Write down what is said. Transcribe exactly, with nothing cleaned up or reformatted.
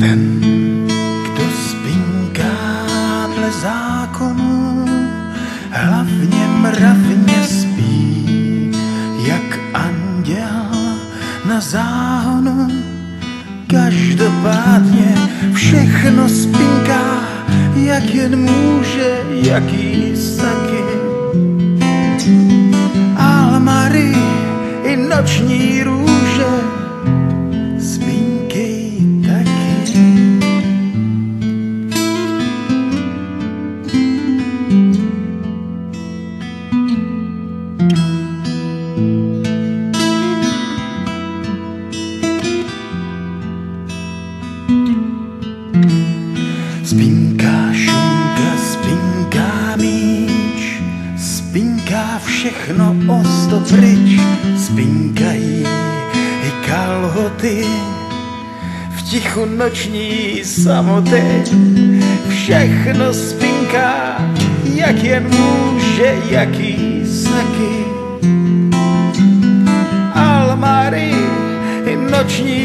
Ten, kdo spinká dle zákonu, hlavně mravně spí, jak anděl na záhonu. Každopádně všechno spinká, jak jen může, jaký saky. Almary i noční růže spinkej taky. Spinká šunka, spinká míč, spinká všechno o sto pryč, spinkají i kalhoty v tichu noční samoty. Všechno spinká, jak jen může, jaký saky. Almary i noční